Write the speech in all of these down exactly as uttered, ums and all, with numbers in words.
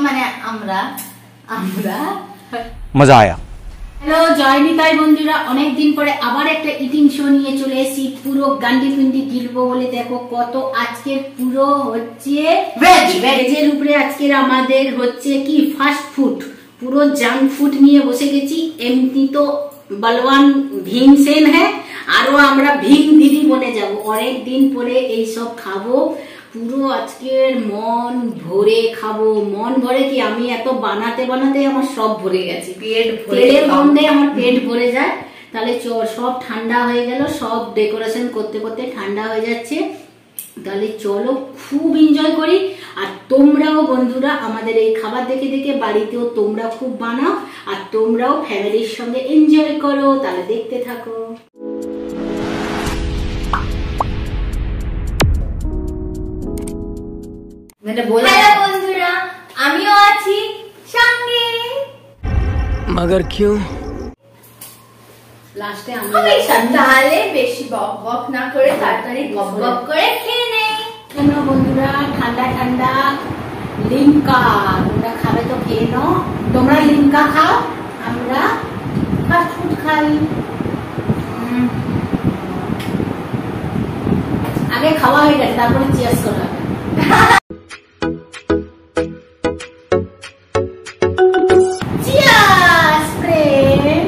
মানে আমরা আমরা मजा आया। হ্যালো জয় নিতাই বন্ধুরা, অনেকদিন পরে আবার একটা ইটিং শো নিয়ে চলে এসেছি। পুরো গান্ডি পিন্ডি গিলবো বলে দেখো কত আজকের পুরো হচ্ছে ভেজ ভেজের উপরে আজকের আমাদের হচ্ছে কি ফাস্ট ফুড, পুরো জাঙ্ক ফুড নিয়ে বসে গেছি। এমনি তো বলওয়ান ভীমসেন হ্যাঁ, আরো আমরা ভীম দিদি বনে যাব। অনেক দিন পরে এইসব খাবো, পুরো আজকের মন ভরে খাবো। মন ভরে কি আমি এত বানাতে বানাতে আমার সব ভরে গেছে, পেট তেলের গন্ধে আমার পেট ভরে যায়। তাহলে সব ঠান্ডা হয়ে গেল, সব ডেকোরেশন করতে করতে ঠান্ডা হয়ে যাচ্ছে। তাহলে চলো খুব এনজয় করি। আর তোমরাও বন্ধুরা আমাদের এই খাবার দেখে দেখে বাড়িতেও তোমরা খুব বানাও, আর তোমরাও ফ্যামিলির সঙ্গে এনজয় করো। তাহলে দেখতে থাকো। হ্যালো বন্ধুরা, আমিও আছি সঙ্গে। मगर क्यों? লাস্টে আমরা তাহলে বেশি বক বক না করে তাড়াতাড়ি গপ গপ করে খেয়ে নেই। কেন বন্ধুরা, ঠান্ডা ঠান্ডা লিমকা তোমরা খাবে তো খেয়ে নাও। তোমরা লিমকা খাও, আমরা ফাস্ট ফুড খাই। আগে খাওয়া হয়ে গেছে, তারপরে চিয়ার্স করা হবে। Cheers friend.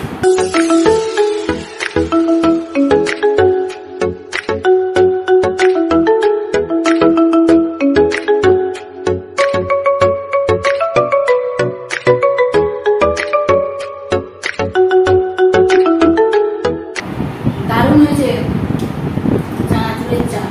দারুণ হয়েছে চানাচুরের চা।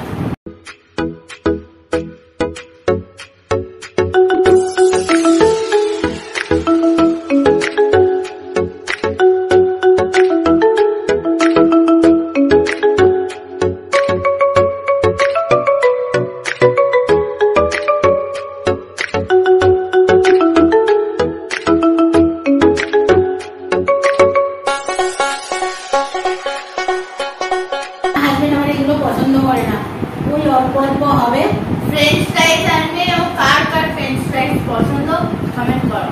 হাজবেন্ড আমার এগুলো পছন্দ করে না, ওই অল্প অল্প হবে। ফ্রেঞ্চ ফ্রাইজ আনবে, ও কার কার ফ্রেঞ্চ ফ্রাইজ পছন্দ কমেন্ট করো।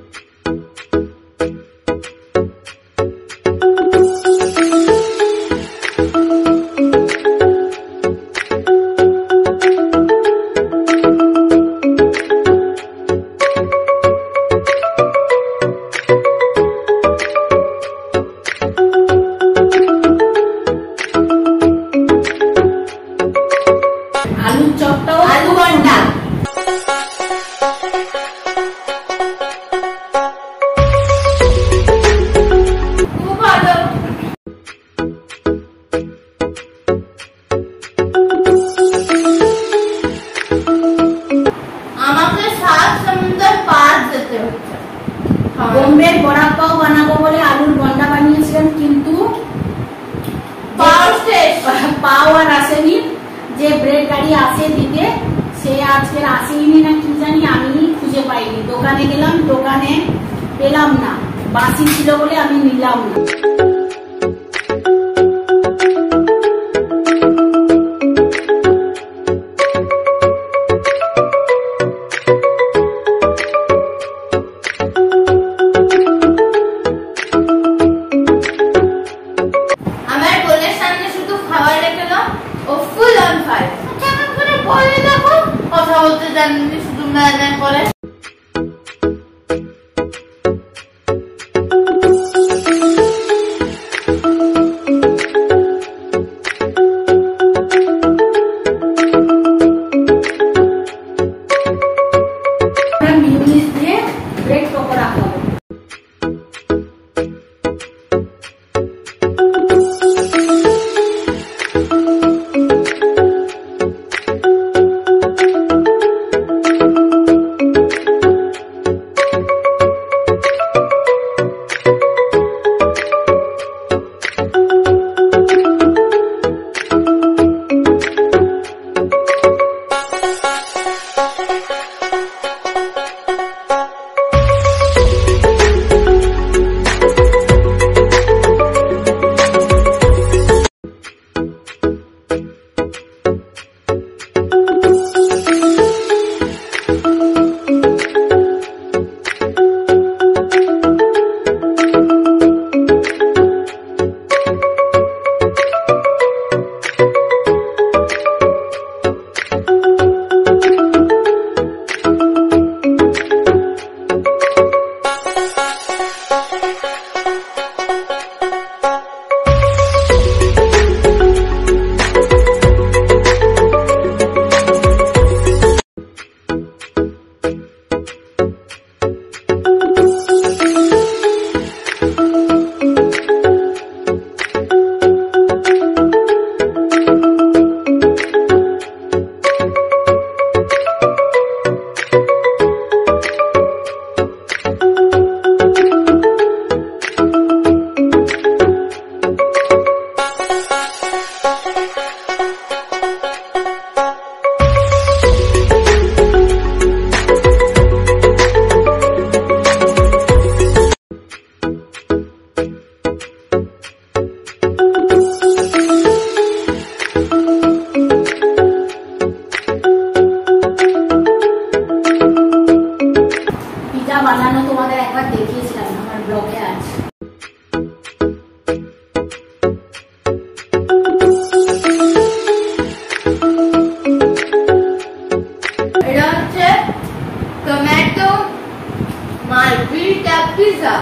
আলুর চপটাও আলু বন্ডা খুব ভালো। আমাকে সাত সমুদ্র পার যেতে হচ্ছে। বোম্বের বড়া পাও বানাবো বলে আলুর বন্ডা বানিয়েছিলাম, কিন্তু পাও শেষ। পাও আর আসেনি। যে ব্রেড গাড়ি আসে দিতে, সে আজকে আসেনি না কি জানি, আমি খুঁজে পাইনি। দোকানে গেলাম, দোকানে পেলাম না, বাসি ছিল বলে আমি নিলাম না। আমার বোনের সামনে শুধু খাবার রেখে দাও, ও ফুল অন ফায়ার। কেমন করে বলে দেখো, কথা বলতে জানেনি, শুধু ম্যানে করে। মিউনিস দিয়ে ব্রেড পকোড়া খাবো। হচ্ছে টমেটো মার্গরিটা পিৎজা।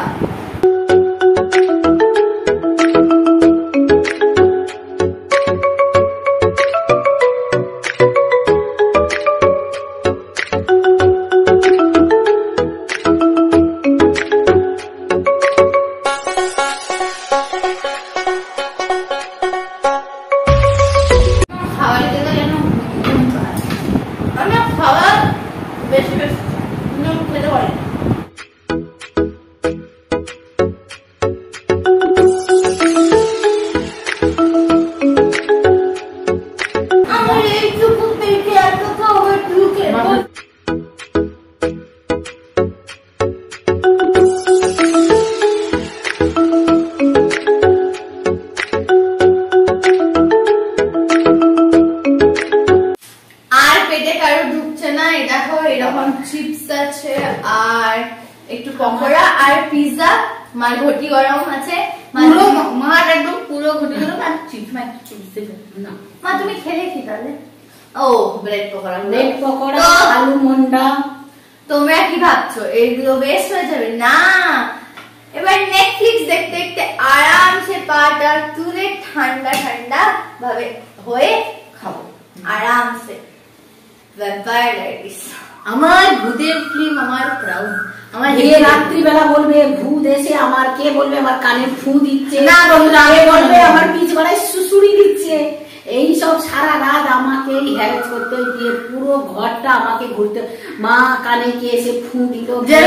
চিপস আছে আর একটু পকোড়া আর পিৎজা, মার ঘটি গরম আছে, পুরো মার একদম পুরো ঘটি গরম আর চিপস। মা একটু চিপস দেবে না? মা তুমি খেলে কি তাহলে? ও ব্রেড পকোড়া, ব্রেড পকোড়া, আলু মন্ডা। তোমরা কি ভাবছো এগুলো ওয়েস্ট হয়ে যাবে? না, এবার নেটফ্লিক্স দেখতে দেখতে আরামসে পাটা তুলে ঠান্ডা ঠান্ডা ভাবে হয়ে খাবো আরামসে। ভ্যাম্পায়ার ডায়েরিজ আমার ভূতের ফিল্ম, আমার প্রাউড। আমার এই রাত্রিবেলা বলবে ভূত এসে আমার, কে বলবে আমার কানে ফু দিচ্ছে, না বন্ধুরা কে বলবে আমার পিছ গলায় সুসুড়ি দিচ্ছে। এই সব সারা রাত আমাকে হ্যারেস করতে দিয়ে পুরো ঘরটা আমাকে ঘুরতে, মা কানে কে এসে ফু দিল।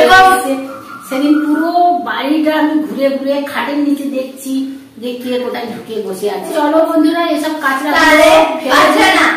সেদিন পুরো বাড়িটা আমি ঘুরে ঘুরে খাটের নিচে দেখছি যে কে কোথায় ঢুকে বসে আছে। চলো বন্ধুরা এসব কাঁচরা না,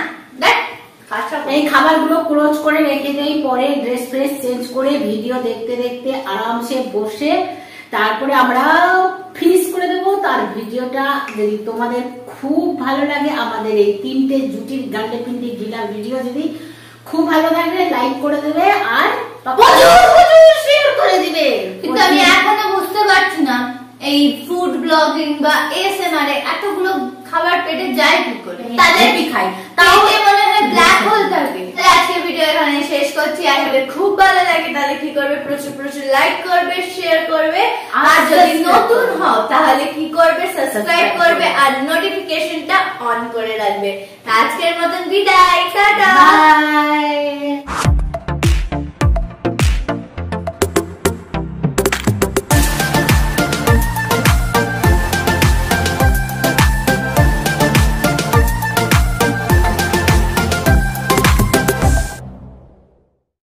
এই খাবারগুলো ক্লোজ করে রেখে দেই, পরে ড্রেস ফ্রেস চেঞ্জ করে ভিডিও দেখতে দেখতে আরামসে বসে তারপরে আমরা ফিনিশ করে দেবো। তার ভিডিওটা যদি তোমাদের খুব ভালো লাগে, আমাদের এই তিনটে জুটির গান্ডে পিন্ডি গিলা ভিডিও যদি খুব ভালো লাগে লাইক করে দেবে আর শেয়ার করে দিবে। কিন্তু আমি এখনো বুঝতে পারছি না এই ফুড ব্লগিং বা এসএমআর এতগুলো খাবার পেটে যায় কি করে, তাদের কি খাই তাহলে মনে হয় ব্ল্যাক হোল থাকে। আজকে ভিডিও এখানে শেষ করছি। আর যদি খুব ভালো লাগে তাহলে কি করবে, প্রচুর প্রচুর লাইক করবে, শেয়ার করবে, আর যদি নতুন হও তাহলে কি করবে, সাবস্ক্রাইব করবে আর নোটিফিকেশনটা অন করে রাখবে। আজকের মতন বিদায়, টাটা, বাই।